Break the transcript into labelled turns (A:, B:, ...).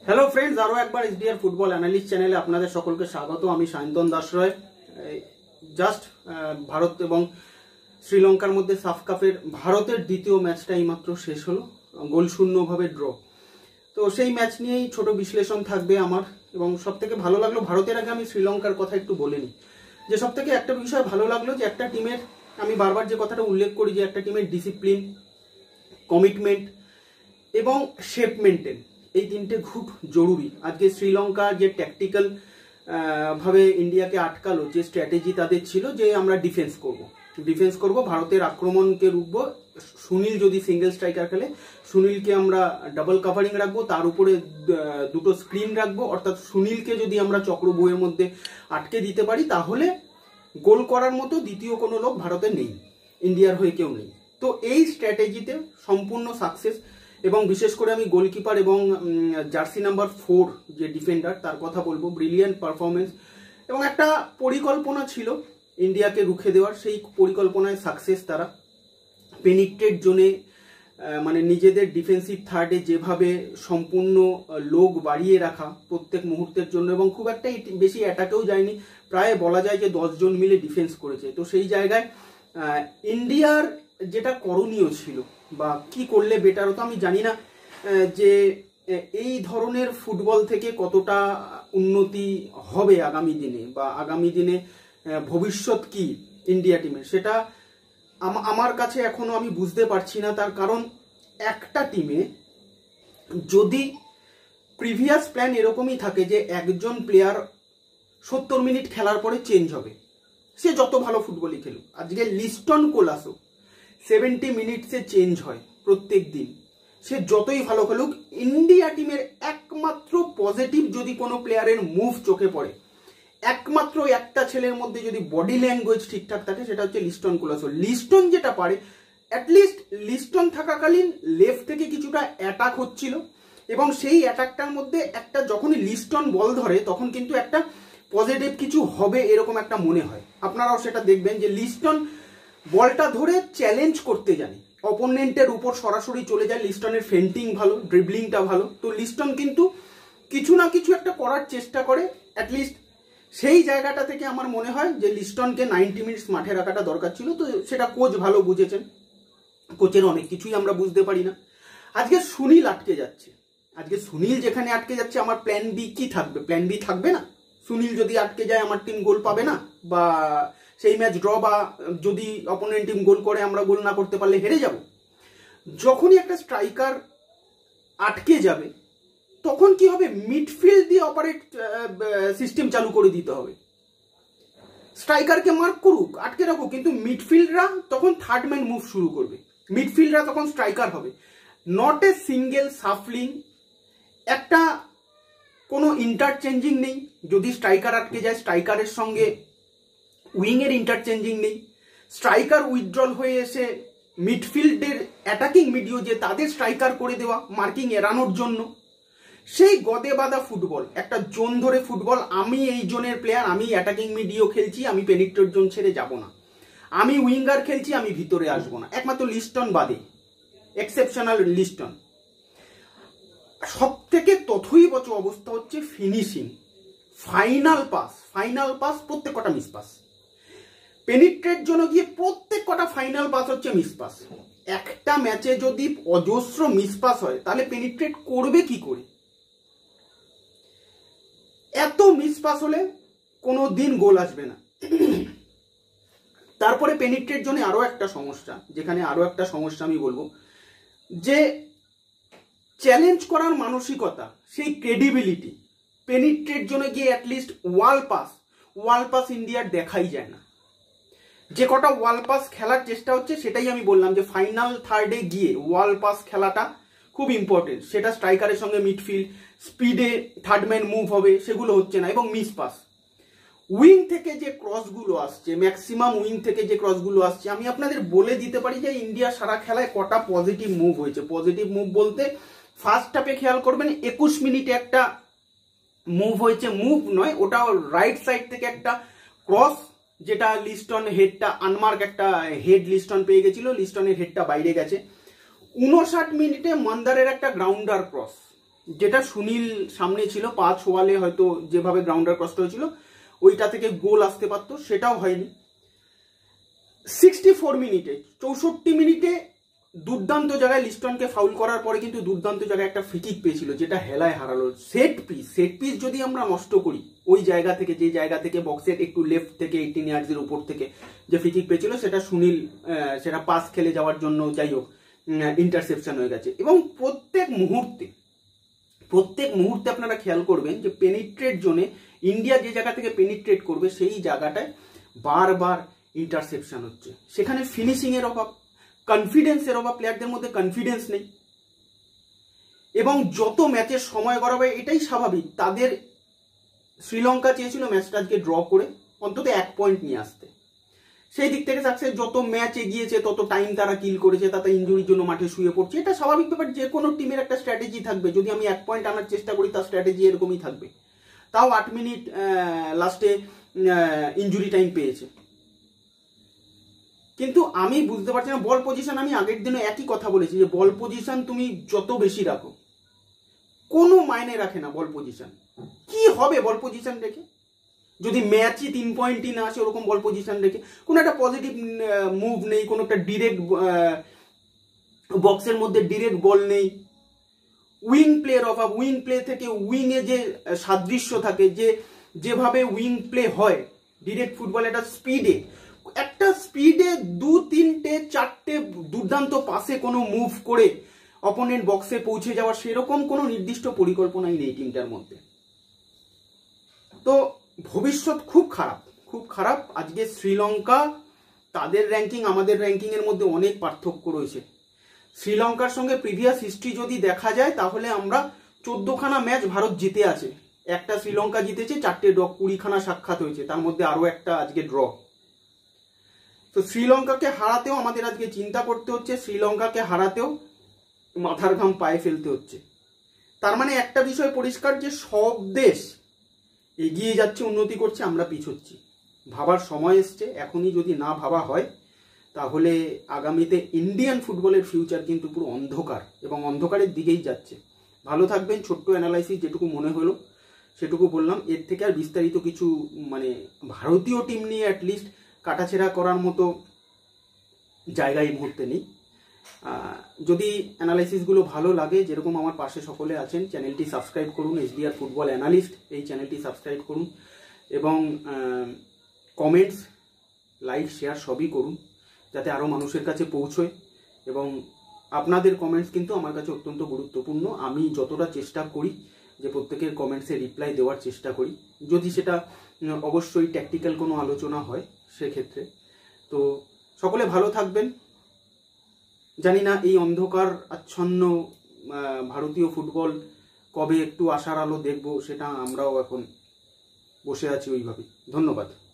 A: Hello friends, আরও একবার SDR football analyst চ্যানেলে আপনাদের সকলকে স্বাগত। আমি সায়ন্তন দাস রয়। জাস্ট ভারত এবং শ্রীলঙ্কার মধ্যে সাফ কাপের ভারতের দ্বিতীয় ম্যাচটা এইমাত্র শেষ হলো, গোলশূন্যভাবে ড্র। তো সেই ম্যাচ নিয়েই ছোট বিশ্লেষণ থাকবে আমার। এবং সব থেকে ভালো লাগলো, ভারতের আগে আমি শ্রীলঙ্কার কথা একটু বলে নিই, যে সব থেকে একটা বিষয় ভালো লাগলো যে একটা টিমের, আমি বারবার যে কথাটা উল্লেখ করি যে একটা টিমের ডিসিপ্লিন, কমিটমেন্ট এবং শেপ মেনটেন, এই তিনটে খুব জরুরি। আজকে শ্রীলঙ্কা যে ট্যাকটিক্যাল ভাবে ইন্ডিয়াকে আটকালো, যে স্ট্র্যাটেজি তাদের ছিল যে আমরা ডিফেন্স করব, ভারতের আক্রমণকে রুখবো। সুনীল যদি সিঙ্গেল স্ট্রাইকার খেলে, সুনীলকে আমরা ডাবল কাভারিং রাখবো, তার উপরে দুটো স্ক্রিন রাখবো। অর্থাৎ সুনীলকে যদি আমরা চক্রব্যূহের মধ্যে আটকে দিতে পারি, তাহলে গোল করার মতো দ্বিতীয় কোনো লোক ভারতের নেই, ইন্ডিয়ার হয়ে কেউ নেই। তো এই স্ট্র্যাটেজিতে সম্পূর্ণ সাকসেস। এবং বিশেষ করে আমি গোলকিপার এবং জার্সি নাম্বার 4 যে ডিফেন্ডার, তার কথা বলবো। ব্রিলিয়ান্ট পারফরমেন্স এবং একটা পরিকল্পনা ছিল ইন্ডিয়াকে রুখে দেওয়ার, সেই পরিকল্পনায় সাকসেস তারা। পেনিট্রেট জোনে মানে নিজেদের ডিফেন্সিভ থার্ডে যেভাবে সম্পূর্ণ লোক বাড়িয়ে রাখা প্রত্যেক মুহূর্তের জন্য, এবং খুব একটা বেশি অ্যাটাকেও যায়নি, প্রায় বলা যায় যে 10 জন মিলে ডিফেন্স করেছে। তো সেই জায়গায় ইন্ডিয়ার যেটা করণীয় ছিল বা কি করলে বেটার হতো, আমি জানি না যে এই ধরনের ফুটবল থেকে কতটা উন্নতি হবে আগামী দিনে, বা আগামী দিনে ভবিষ্যৎ কি ইন্ডিয়া টিমের, সেটা আমার কাছে এখনো আমি বুঝতে পারছি না। তার কারণ একটা টিমে যদি প্রিভিয়াস প্ল্যান এরকমই থাকে যে একজন প্লেয়ার 70 মিনিট খেলার পরে চেঞ্জ হবে, সে যত ভালো ফুটবলই খেলুক। আজকে লিস্টন কোলাসো 70 মিনিটসে চেঞ্জ হয় প্রত্যেক দিন, সে যতই ভালো খেলুক। ইন্ডিয়া টিমের একমাত্র পজিটিভ যদি কোনো প্লেয়ারের মুভ চোখে পড়ে, একমাত্র একটা ছেলের মধ্যে যদি বডি ল্যাঙ্গুয়েজ ঠিকঠাক থাকে, সেটা হচ্ছে লিস্টন কোলাসো। লিস্টন যেটা পারে, অ্যাটলিস্ট লিস্টন থাকাকালীন লেফট থেকে কিছুটা অ্যাটাক হচ্ছিল, এবং সেই অ্যাটাকটার মধ্যে একটা যখনই লিস্টন বল ধরে তখন কিন্তু একটা পজিটিভ কিছু হবে এরকম একটা মনে হয়। আপনারাও সেটা দেখবেন যে লিস্টন বলটা ধরে চ্যালেঞ্জ করতে জানে, অপোনেন্টের উপর সরাসরি চলে যায়। লিস্টনের ফেন্টিং ভালো, ড্রিবলিংটা ভালো। তো লিস্টন কিন্তু কিছু না কিছু একটা করার চেষ্টা করে। অ্যাটলিস্ট সেই জায়গাটা থেকে আমার মনে হয় যে লিস্টনকে 90 মিনিটস মাঠে রাখাটা দরকার ছিল। তো সেটা কোচ ভালো বুঝেছেন। কোচের অনেক কিছুই আমরা বুঝতে পারি না। আজকে সুনীল আটকে যাচ্ছে, আজকে সুনীল যেখানে আটকে যাচ্ছে, আমার প্ল্যান বি কি থাকবে? প্ল্যান বি থাকবে না। সুনীল যদি আটকে যায়, আমার টিম গোল পাবে না, বা সেই ম্যাচ ড্র, বা যদি অপোনেন্ট টিম গোল করে আমরা গোল না করতে পারলে হেরে যাব। যখনই একটা স্ট্রাইকার আটকে যাবে, তখন কি হবে? মিডফিল্ড দিয়ে অপারেট সিস্টেম চালু করে দিতে হবে। স্ট্রাইকারকে মার্ক করুক, আটকে রাখুক, কিন্তু মিডফিল্ডরা তখন থার্ড ম্যান মুভ শুরু করবে, মিডফিল্ডরা তখন স্ট্রাইকার হবে। নট এ সিঙ্গেল সাফলিং, একটা কোনো ইন্টারচেঞ্জিং নেই। যদি স্ট্রাইকার আটকে যায়, স্ট্রাইকারের সঙ্গে উইংয়ের ইন্টারচেঞ্জিং নেই। স্ট্রাইকার উইথড্রল হয়ে এসে মিডফিল্ডের অ্যাটাকিং মিডিও যে তাদের স্ট্রাইকার করে দেওয়া মার্কিং এড়ানোর জন্য, সেই গদে বাঁধা ফুটবল, একটা জোন ধরে ফুটবল। আমি এই জোনের প্লেয়ার, আমি অ্যাটাকিং মিডিও খেলছি, আমি পেনিট্রেট জোন ছেড়ে যাব না, আমি উইঙ্গার খেলছি, আমি ভিতরে আসবো না, একমাত্র লিস্টন বাদে, এক্সেপশনাল লিস্টন। সব থেকে তথৈবচ অবস্থা হচ্ছে ফিনিশিং, ফাইনাল পাস প্রত্যেক কটা মিস পাস। পেনিট্রেট জন্য গিয়ে প্রত্যেক কটা ফাইনাল পাস হচ্ছে মিস পাস। একটা ম্যাচে যদি অজস্র মিস পাস হয়, তাহলে পেনিট্রেট করবে কি করে? এত মিস পাস হলে কোনো দিন গোল আসবে না। তারপরে পেনিট্রেট জন্য আরো একটা সমস্যা, যেখানে আরো একটা সমস্যা আমি বলবো, যে চ্যালেঞ্জ করার মানসিকতা, সেই ক্রেডিবিলিটি। পেনিট্রেট জন্য গিয়ে অ্যাটলিস্ট ওয়াল পাস ইন্ডিয়ার দেখাই যায় না। যে কটা ওয়াল পাস খেলার চেষ্টা হচ্ছে, সেটাই আমি বললাম যে ফাইনাল থার্ডে গিয়ে ওয়াল পাস খেলাটা খুব ইম্পর্টেন্ট। সেটা স্ট্রাইকারের সঙ্গে মিডফিল্ড স্পিডে থার্ড ম্যান মুভ হবে, সেগুলো হচ্ছে না। এবং মিস পাস, উইং থেকে যে ক্রসগুলো আসছে, ম্যাক্সিমাম উইং থেকে যে ক্রসগুলো আসছে, আমি আপনাদের বলে দিতে পারি যে ইন্ডিয়া সারা খেলায় কটা পজিটিভ মুভ হয়েছে। পজিটিভ মুভ বলতে ফার্স্ট হাফে খেয়াল করবেন 21 মিনিটে একটা মুভ হয়েছে, মুভ নয় ওটা, রাইট সাইড থেকে একটা ক্রস, যেটা লিস্টন হেডটা আনমার্ক একটা হেড লিস্টন পেয়ে গেছিল, লিস্টনের হেডটা বাইরে গেছে। 59 মিনিটে মন্দারের একটা গ্রাউন্ডার ক্রস, যেটা সুনীল সামনে ছিল 5 ওভারে হয়তো যেভাবে গ্রাউন্ডার ক্রসটা হয়েছিল ওইটা থেকে গোল আসতে পারতো, সেটাও হয়নি। 64 মিনিটে 64 মিনিটে দুর্দান্ত জায়গায় লিস্টনকে ফাউল করার পরে কিন্তু দুর্দান্ত জায়গায় একটা ফ্রি কিক পেয়েছিল, যেটা হেলায় হারালো। সেট পিস যদি আমরা নষ্ট করি ওই জায়গা থেকে, যে জায়গা থেকে বক্সের একটু লেফট থেকে 18 ইয়ার্ডসের উপর থেকে যে ফ্রি কিক পেয়েছিল, সেটা সুনীল সেটা পাস খেলে যাওয়ার জন্য যাই হোক ইন্টারসেপশন হয়ে গেছে। এবং প্রত্যেক মুহূর্তে আপনারা খেয়াল করবেন যে পেনিট্রেট জোনে ইন্ডিয়া যে জায়গা থেকে পেনিট্রেট করবে সেই জায়গাটায় বারবার ইন্টারসেপশন হচ্ছে। সেখানে ফিনিশিং এর অভাব, কনফিডেন্সের অভাব, প্লেয়ারদের মধ্যে কনফিডেন্স নেই। এবং যত ম্যাচের সময় গড়াবে এটাই স্বাভাবিক। তাদের শ্রীলঙ্কা চেয়েছিল ম্যাচটা আজকে ড্র করে অন্তত 1 পয়েন্ট নিয়ে আসতে। সেই দিক থেকে সাকসেস, যত ম্যাচ এগিয়েছে তত টাইম তারা কিল করেছে, তাতে ইনজুরির জন্য মাঠে শুয়ে পড়ছে। এটা স্বাভাবিক ব্যাপার, যে কোনো টিমের একটা স্ট্র্যাটেজি থাকবে। যদি আমি 1 পয়েন্ট আনার চেষ্টা করি তার স্ট্র্যাটেজি এরকমই থাকবে। তাও 8 মিনিট লাস্টে ইনজুরি টাইম পেয়েছে। কিন্তু আমি বুঝতে পারছি না বল পজিশন, আমি আগের দিনে একই কথা বলেছি যে বল পজিশন তুমি যত বেশি রাখো কোনো মাইনে রাখে না বল পজিশন। কি হবে বল পজিশন রেখে? যদি ম্যাচই 3 পয়েন্টই না আসে ওরকম বল পজিশন রেখে, কোনো একটা পজিটিভ মুভ নেই, কোনো একটা ডিরেক্ট বক্সের মধ্যে ডিরেক্ট বল নেই, উইং প্লের অভাব। উইং প্লে থেকে উইং এ যে সাদৃশ্য থাকে, যেভাবে উইং প্লে হয় ডিরেক্ট ফুটবল, একটা স্পিডে 2, 3, 4 দুর্দান্ত পাসে কোনো মুভ করে অপোনেন্ট বক্সে পৌঁছে যাওয়ার সেরকম কোনো নির্দিষ্ট পরিকল্পনাই নেই টিমটার মধ্যে। তো ভবিষ্যৎ খুব খারাপ। আজকে শ্রীলঙ্কা, তাদের র্যাঙ্কিং আমাদের র্যাঙ্কিং এর মধ্যে অনেক পার্থক্য রয়েছে। শ্রীলঙ্কার সঙ্গে প্রিভিয়াস হিস্ট্রি যদি দেখা যায় তাহলে আমরা 14খানা ম্যাচ ভারত জিতে আছে, একটা শ্রীলঙ্কা জিতেছে, 4টে ড্র, 20খানা সাক্ষাৎ হয়েছে, তার মধ্যে আরো একটা আজকে ড্র। তো শ্রীলঙ্কাকে হারাতেও আমাদের আজকে চিন্তা করতে হচ্ছে, শ্রীলঙ্কাকে হারাতেও মাথার ঘাম পায়ে ফেলতে হচ্ছে। তার মানে একটা বিষয় পরিষ্কার যে সব দেশ এগিয়ে যাচ্ছে, উন্নতি করছে, আমরা পিছোচ্ছি। ভাবার সময় এসছে। এখনই যদি না ভাবা হয় তাহলে আগামীতে ইন্ডিয়ান ফুটবলের ফিউচার কিন্তু পুরো অন্ধকার, এবং অন্ধকারের দিকেই যাচ্ছে। ভালো থাকবেন। ছোট্ট অ্যানালাইসিস যেটুকু মনে হলো সেটুকু বললাম। এর থেকে আর বিস্তারিত কিছু মানে ভারতীয় টিম নিয়ে অ্যাটলিস্ট কাটাছেড়া করার মতো জায়গা এই মুহূর্তে নেই। যদি অ্যানালাইসিসগুলো ভালো লাগে, যেরকম আমার পাশে সকলে আছেন, চ্যানেলটি সাবস্ক্রাইব করুন, SBR ফুটবল অ্যানালিস্ট এই চ্যানেলটি সাবস্ক্রাইব করুন, এবং কমেন্টস, লাইক, শেয়ার সবই করুন যাতে আরও মানুষের কাছে পৌঁছয়। এবং আপনাদের কমেন্টস কিন্তু আমার কাছে অত্যন্ত গুরুত্বপূর্ণ। আমি যতটা চেষ্টা করি যে প্রত্যেকের কমেন্টসে রিপ্লাই দেওয়ার চেষ্টা করি, যদি সেটা অবশ্যই ট্যাকটিক্যাল কোনো আলোচনা হয় সেক্ষেত্রে। তো সকলে ভালো থাকবেন। জানি না এই অন্ধকার আচ্ছন্ন ভারতীয় ফুটবল কবে একটু আশার আলো দেখব, সেটা আমরাও এখন বসে আছি ওইভাবে। ধন্যবাদ।